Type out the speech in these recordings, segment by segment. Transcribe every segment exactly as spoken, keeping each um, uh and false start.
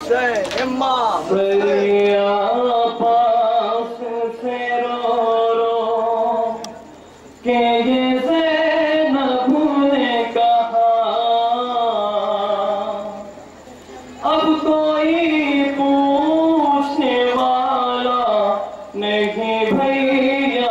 सर-ए-अब्बास से रो रो के ये ज़ैनब ने कहा, अब कोई पूछने वाला नहीं भैया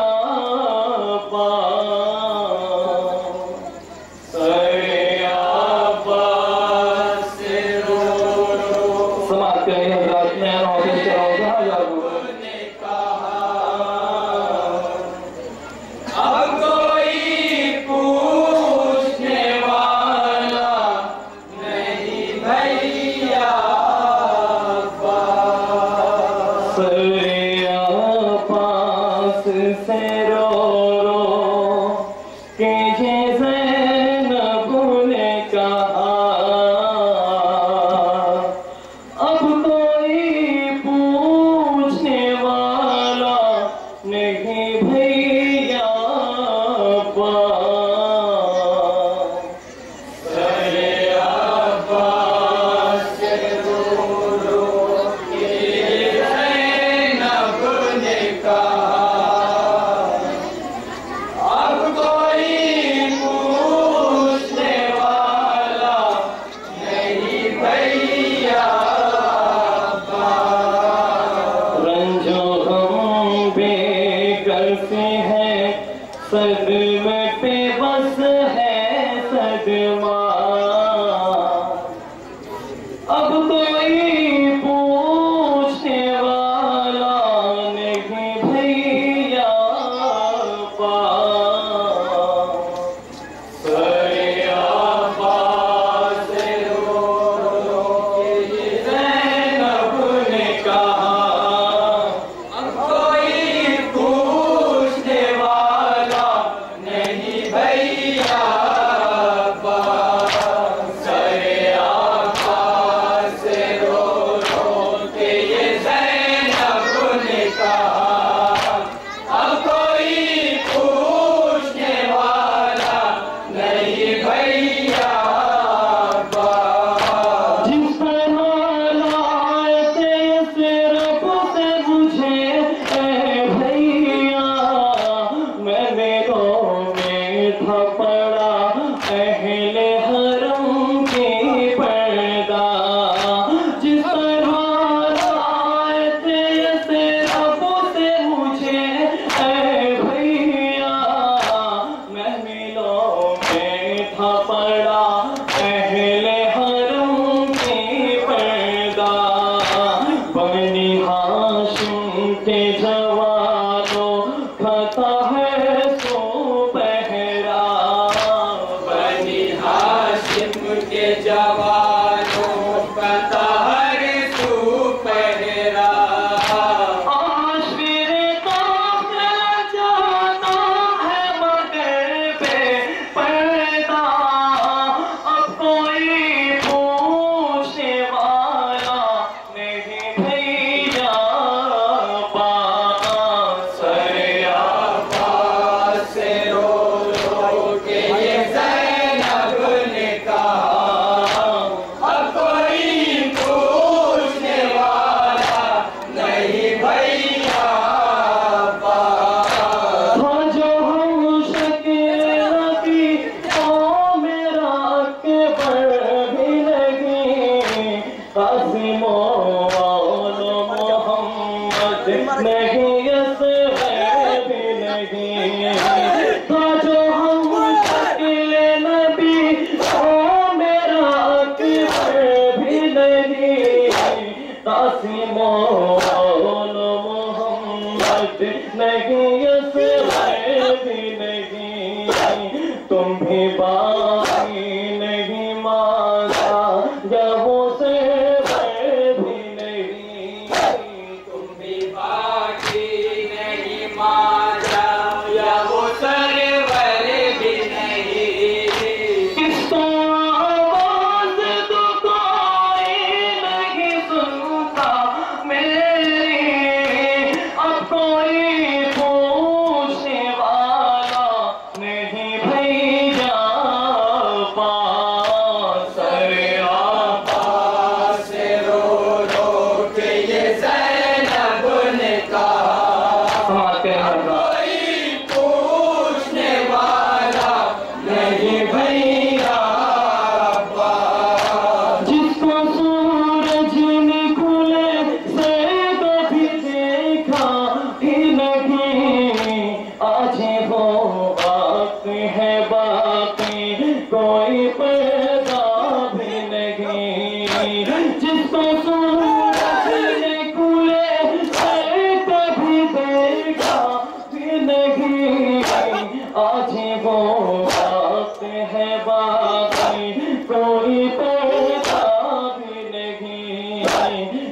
कोई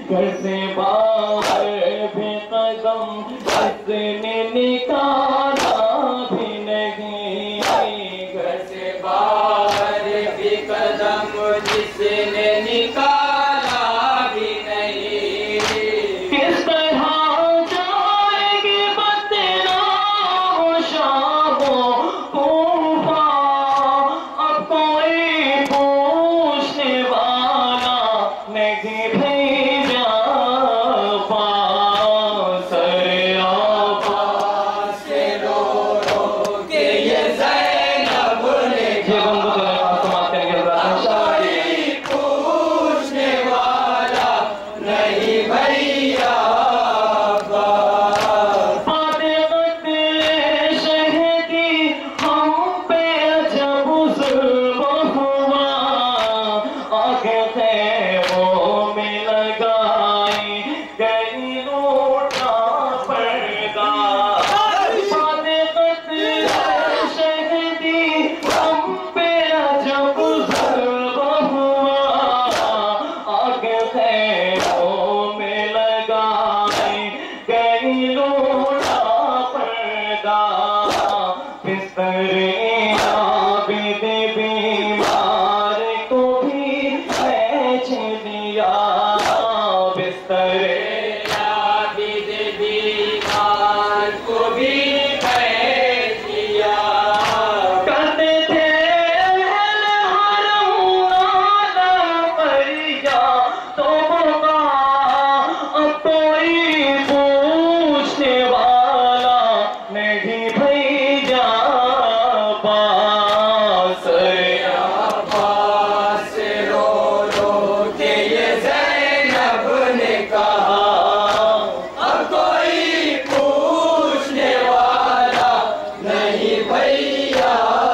घर से बाहर भी कदम जिसने निकाला भी नहीं, घर से बाहर भी कदम जिसने निकाला भी नहीं। किस तरह जाएगी बदनाम शामो तूफा, अब कोई पूछने वाला नहीं भेजा पास। सर-ए-अब्बास से रो रो के ये ज़ैनब ने कहा, कोई पूछने वाला नहीं भैया। बातें बातें शहदी हम पे जब जुल्म हुआ, आगे खैरों में लगाई गई लूटा पर्दा। बातें बातें शहदी हम पे जब जुल्म हुआ, आगे खैरों में लगाई गई लूटा पर्दा। बिस्तरे आबिद बीमार को भी बेच दिया, बिस्तरे आबिद बीमार को भी बेच दिया। करते थे अहले हरम नाला परिया तो होगा, अब कोई पूछने वाला नहीं भैया पास। सर-ए-अब्बास से रो रो के ये ज़ैनब ने कहा, अब कोई पूछने वाला नहीं भैया।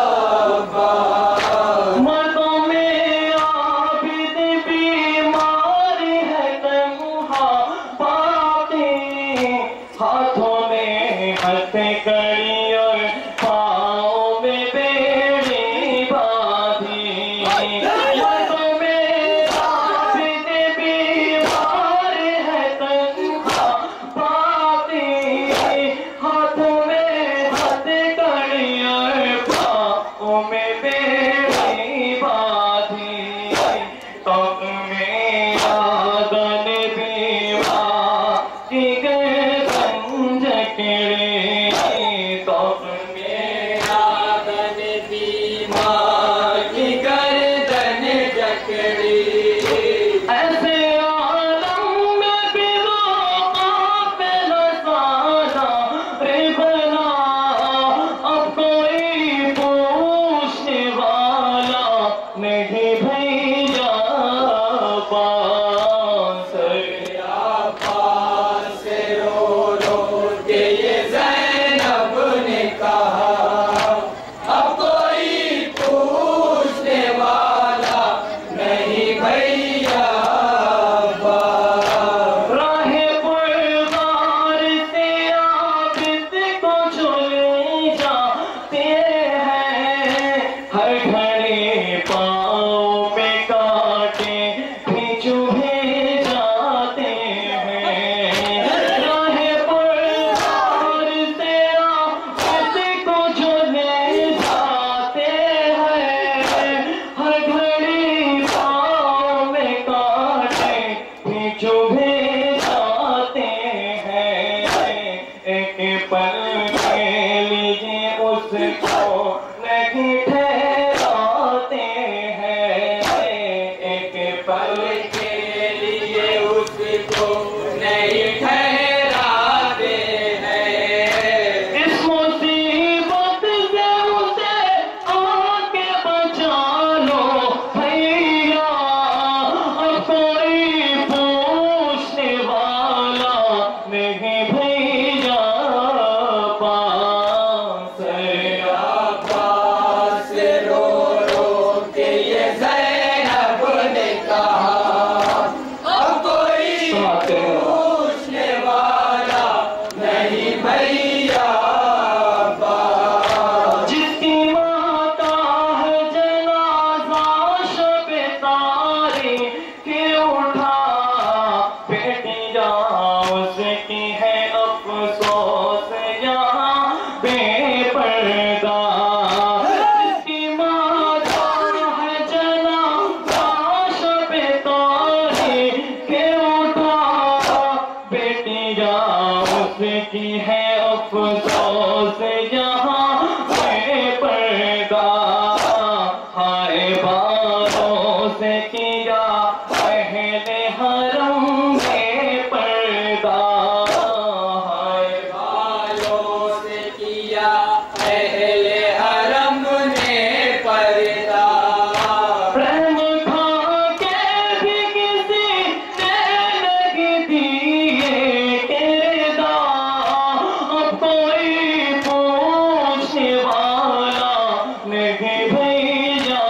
मर्दों में आबिद बीमार है तन्हा बातें, हाथों में हथकड़ी और पाँव में बेड़ी बांधी। मर्दों में आबिद बीमार है तन्हा बातें, हाथों में हथकड़ी और पाँव में बेड़ी बांधी। तो मेरा गन बीमा की गर्दन जकड़ी, तो मेरा गन बीमा की गर्दन जकड़ी। ऐसे आलम में भी रोका पे नज़ारा रे बना, अब कोई पूछने वाला नहीं भैया पास। सर-ए-अब्बास से रो रो के ये ज़ैनब ने कहा, अब कोई पूछने वाला नहीं भैया। राहे पुरगार से आबिद को जो ले जाते हैं, हर घड़ी पाँव में कांटे भी चुभे जाते हैं। राहे पुरगार से आबिद को जो ले जाते हैं, हर घड़ी पाँव में कांटे भी चुभे जाते हैं। एक पल के लिए उसको नहीं ठहराते हैं, एक पल के लिए उसको नहीं ठहराते हैं। इस मुसीबत से उसे आके बचा लो भैया, अब कोई पूछने की है अफसोस यहाँ बेपर्दा, हाय बालों से किया पहले हरम में पर्दा, हाय बालों से किया पहले हरम ने पर्दा। प्रेम खा के भी किसी ने नहीं दिए किरदार, अब कोई पूछने वाला नहीं भैया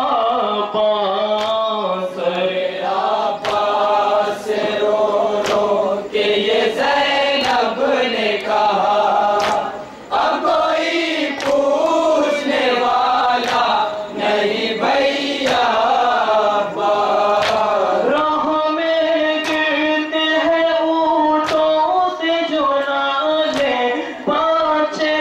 पास। सर-ए-अब्बास रो रो के ये ज़ैनब ने कहा, अब कोई पूछने वाला नहीं भैया अब्बास। राह में गिरते हैं ऊँटों से जो नाले बाचे,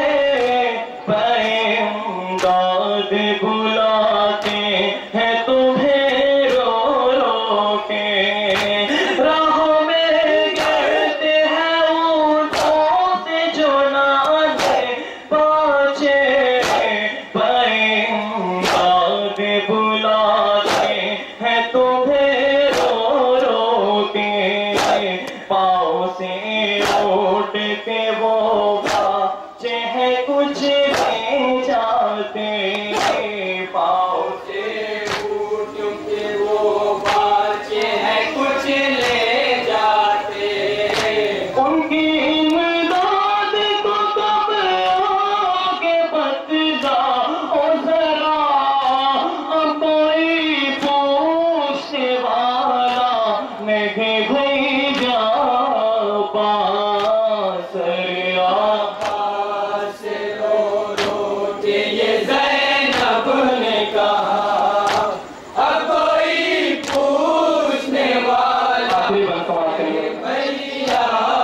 पैमदाद बुलाते हैं तुम्हें रो रो के। राह में गिरते हैं ऊँटों से जो नाले बाचे, पैमदाद बुलाते हैं तुम्हें रो रो के। पाँव से उठ के वो बच्चे हैं कुछ ले जाते, पाँव से उठ के वो बच्चे हैं कुछ ले जाते। उनकी इमदाद को कब आगे बतला ओ जरा, अब कोई पूछने वाला नहीं भैया पास। अब्बास रो रो के ये ज़ैनब ने कहा, अब कोई पूछने वाला आखिरी बात समाप्त करिए। भैया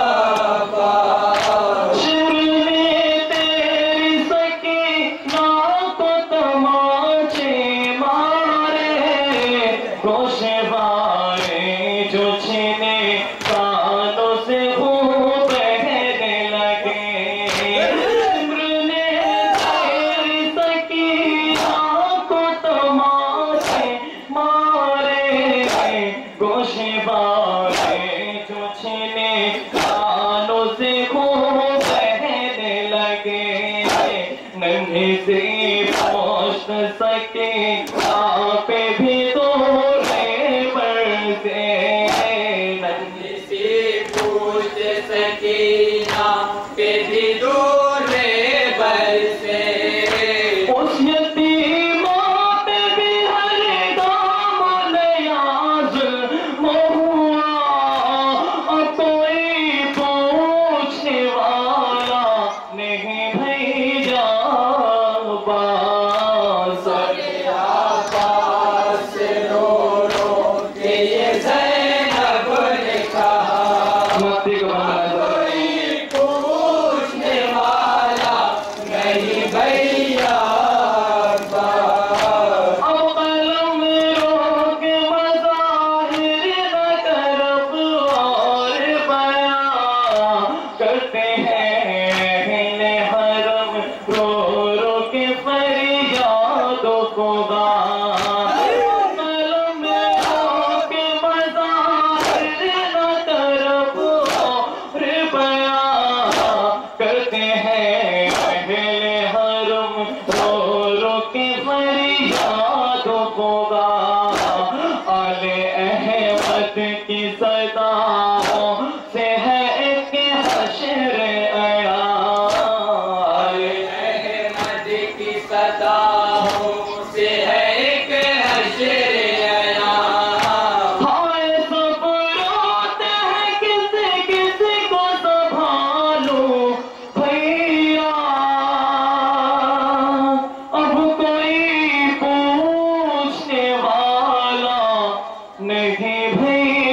अब्बास। शिर में तेरी सकीना को तमाचे मारे, गोशवारे जो छीने कानों से वो बहने लगे। शिर ने तेरी सकीना को तमाचे मारे, गोशवारे जो छीने कानों से वो बहने लगे। नन्ही सी पोस्ट सके पे भी तोरे बरसे, नन्ही किसी पूछ सकीना पे भी दूर बरसे। उस यतीमा पे भी हर दामन जुल्म हुआ, अब कोई पूछने वाला नहीं भैया बास। सर-ए-अब्बास रो रो के ये ज़ैनब ने कहा, मस्ती को बंद कोई पूछने वाला नहीं भैया अब्बास। अब कलम रोक मज़ाहिर न करब और बयां करते हैं अहले हरम रो रो के फरियादों को गा। कलम रोक मज़ाहिर न करब और बयां करते हैं अहले हरम रो रो के फरियादों को गा। आले अहमद की सदाओं से है एक हश्र अया, आले अहमद की सदाओं से है एक हश्र अया। हाय सब रोते हैं किसी किसी को संभालो भैया, अब कोई पूछने वाला नहीं भैया।